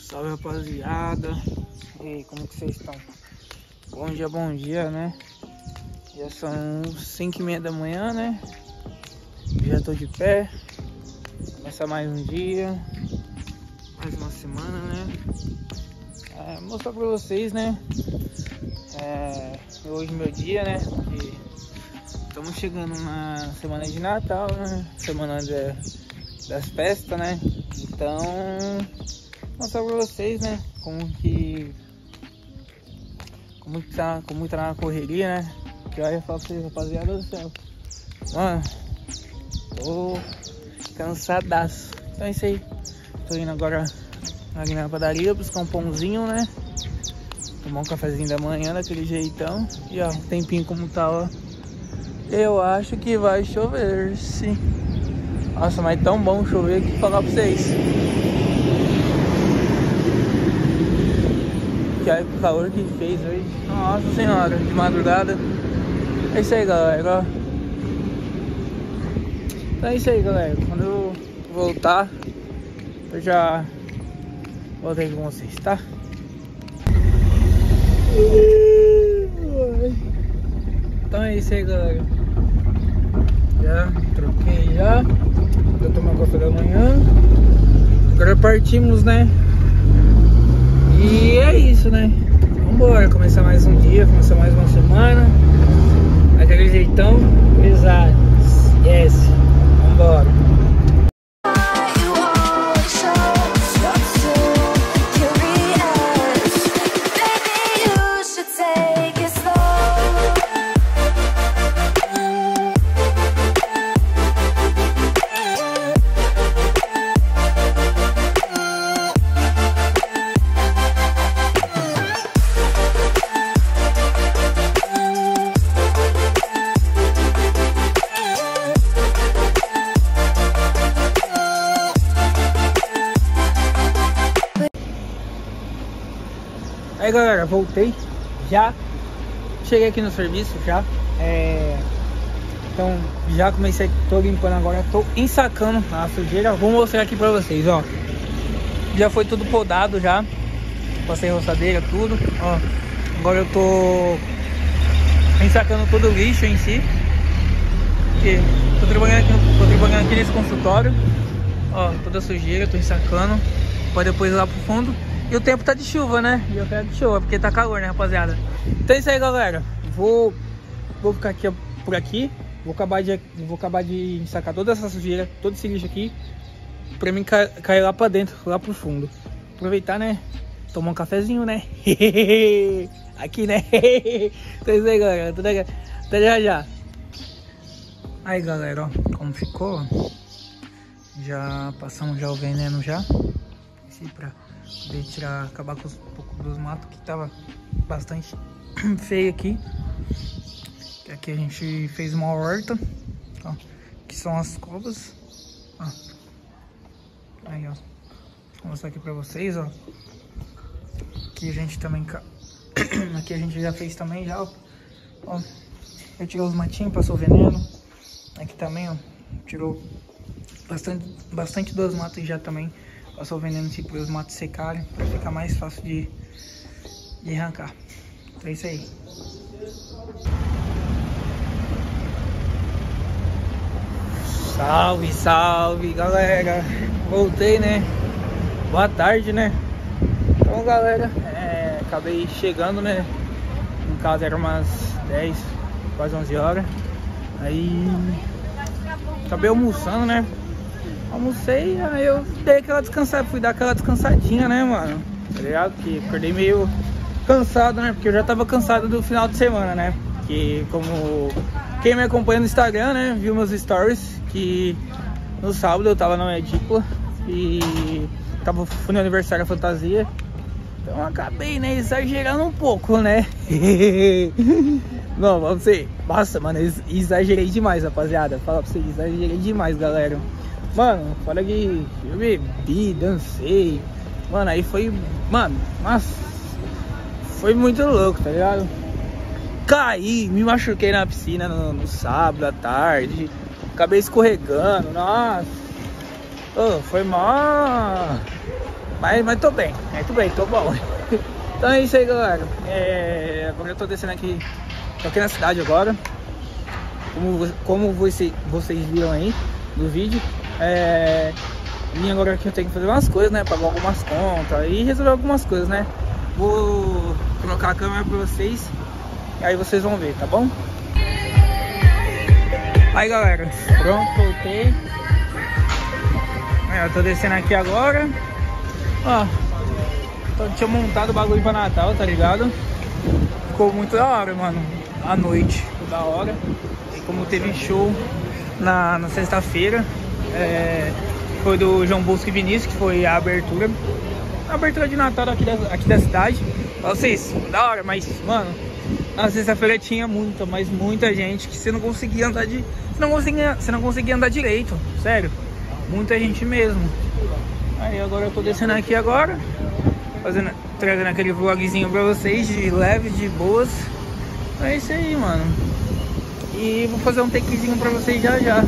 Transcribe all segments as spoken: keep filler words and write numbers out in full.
Salve, rapaziada. E aí, como que vocês estão? Bom dia, bom dia, né? Já são cinco e meia da manhã, né? Já tô de pé. Começa mais um dia, mais uma semana, né? É, mostrar pra vocês, né? É, hoje meu dia, né? E estamos chegando na semana de Natal, né? Semana de, das festas, né? Então, mostrar pra vocês, né? Como que Como que tá, como tá na correria, né? Que eu ia falar pra vocês, rapaziada do céu. Mano, tô cansadaço. Então é isso aí. Tô indo agora ali na padaria buscar um pãozinho, né? Tomar um cafezinho da manhã daquele jeitão. E ó, o tempinho como tá, ó. Eu acho que vai chover, sim. Nossa, mas tão bom chover que falar pra vocês. Que aí o calor que fez hoje. Nossa senhora, de madrugada. É isso aí, galera. Então é isso aí, galera. Quando eu voltar, eu já volto aí com vocês, tá? Então é isso aí, galera. Já troquei já. Já tomei o café da manhã. Agora partimos, né? E é isso, né? Vambora, começar mais um dia, começar mais uma semana. Aquele jeitão pesado. Yes, vambora. Aí, galera, voltei já, cheguei aqui no serviço já, é... então já comecei, tô limpando agora, tô ensacando a sujeira. Vou mostrar aqui pra vocês, ó, já foi tudo podado já, passei roçadeira, tudo, ó, agora eu tô ensacando todo o lixo em si, porque tô trabalhando aqui, tô trabalhando aqui nesse consultório, ó, toda a sujeira, tô ensacando, pra depois ir lá pro fundo. E o tempo tá de chuva, né? E eu quero de chuva, porque tá calor, né, rapaziada? Então é isso aí, galera. Vou, vou ficar aqui por aqui. Vou acabar de, vou acabar de sacar toda essa sujeira, todo esse lixo aqui, pra mim ca, cair lá pra dentro, lá pro fundo. Aproveitar, né? Tomar um cafezinho, né? Aqui, né? Então é isso aí, galera. Até, até já já. Aí, galera, ó, como ficou? Já passamos já o veneno já. Esse pra poder tirar, acabar com um pouco dos matos que tava bastante feio aqui. Aqui a gente fez uma horta, ó, que são as covas, ó. Aí, ó, vou mostrar aqui pra vocês, ó. Aqui a gente também, aqui a gente já fez também já, ó. Ó, eu tirei os matinhos, passou veneno. Aqui também, ó, tirou bastante, bastante dos matos já também. Passou o veneno assim para os matos secarem, para ficar mais fácil de, de arrancar. Então é isso aí. Salve, salve, galera. Voltei, né? Boa tarde, né? Então, galera, é, acabei chegando, né? Em casa era umas dez, quase onze horas. Aí acabei almoçando, né? Almocei, aí eu dei aquela descansada, fui dar aquela descansadinha, né, mano? Tá ligado? Que acordei meio cansado, né? Porque eu já tava cansado do final de semana, né? Que como quem me acompanha no Instagram, né, viu meus stories, que no sábado eu tava na edícula e tava, fui no aniversário da fantasia. Então eu acabei, né, exagerando um pouco, né? Não, vamos ser. Nossa, mano, eu exagerei demais, rapaziada. Fala pra vocês, exagerei demais, galera. Mano, fora que eu bebi, dancei. Mano, aí foi... Mano, nossa, foi muito louco, tá ligado? Caí, me machuquei na piscina no, no sábado à tarde. Acabei escorregando, nossa. Oh, foi mó... Mas, mas tô bem, é, tô bem, tô bom. Então é isso aí, galera. É, agora eu tô descendo aqui, tô aqui na cidade agora. Como, como você, vocês viram aí no vídeo. É, vim agora aqui, eu tenho que fazer umas coisas, né? Pagar algumas contas e resolver algumas coisas, né? Vou colocar a câmera pra vocês e aí vocês vão ver, tá bom? Aí, galera, pronto, voltei. Eu tô descendo aqui agora. Ó, eu tinha montado o bagulho pra Natal, tá ligado? Ficou muito da hora, mano. À noite, ficou da hora. E como teve show na, na sexta-feira, é, foi do João Bosco e Vinícius, que foi a abertura. A abertura de Natal aqui da, aqui da cidade. Pra vocês, da hora, mas, mano, na sexta-feira tinha muita, mas muita gente que você não conseguia andar de. Você não conseguia, você não conseguia andar direito, sério. Muita gente mesmo. Aí agora eu tô descendo aqui agora, fazendo, trazendo aquele vlogzinho pra vocês, de leve, de boas. É isso aí, mano. E vou fazer um takezinho pra vocês já já.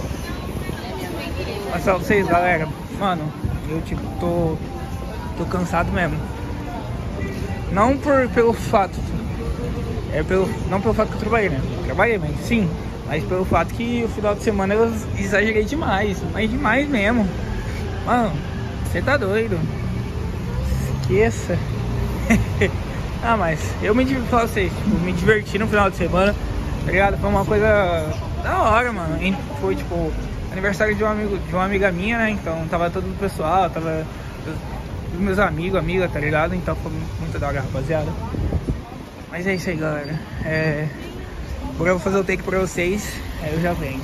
Olha só vocês, galera. Mano, eu tipo, tô, tô cansado mesmo. Não por, pelo fato, é pelo, não pelo fato que eu trabalhei, né? Eu trabalhei, mas sim. Mas pelo fato que o final de semana eu exagerei demais. Mas demais mesmo. Mano, você tá doido. Esqueça. Ah, mas eu me diverti, pra vocês, tipo, me diverti no final de semana, tá ligado? Foi uma coisa da hora, mano. Foi tipo aniversário de um amigo, de uma amiga minha, né? Então tava todo o pessoal, tava os meus amigos, amigas, tá ligado? Então foi muito da hora, rapaziada. Mas é isso aí, galera. É... Agora eu vou fazer o take pra vocês, aí eu já venho.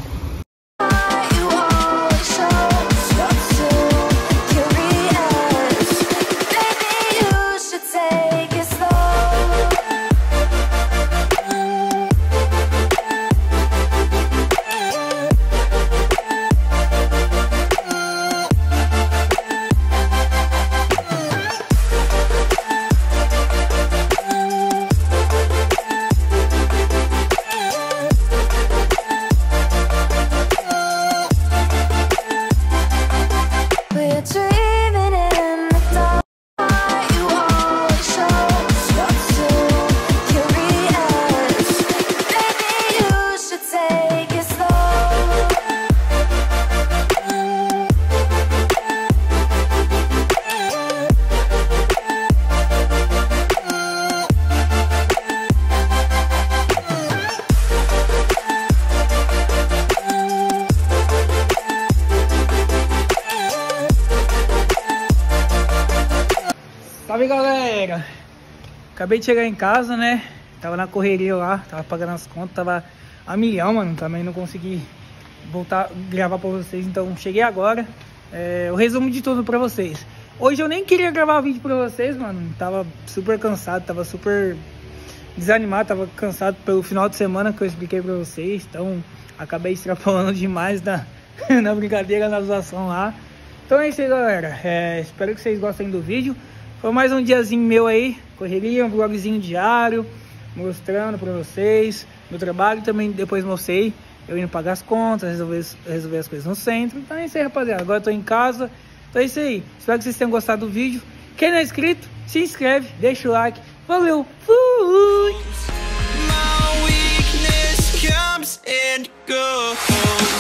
Salve, galera! Acabei de chegar em casa, né? Tava na correria lá, tava pagando as contas, tava a milhão, mano. Também não consegui voltar a gravar pra vocês, então cheguei agora. É, o resumo de tudo pra vocês. Hoje eu nem queria gravar vídeo pra vocês, mano. Tava super cansado, tava super desanimado, tava cansado pelo final de semana que eu expliquei pra vocês. Então acabei extrapolando demais na, na brincadeira, na zoação lá. Então é isso aí, galera. É, espero que vocês gostem do vídeo. Foi mais um diazinho meu aí, correria, um vlogzinho diário, mostrando pra vocês meu trabalho. Também depois mostrei eu indo pagar as contas, resolver, resolver as coisas no centro. Então é isso aí, rapaziada. Agora eu tô em casa. Então é isso aí. Espero que vocês tenham gostado do vídeo. Quem não é inscrito, se inscreve, deixa o like. Valeu! Fui!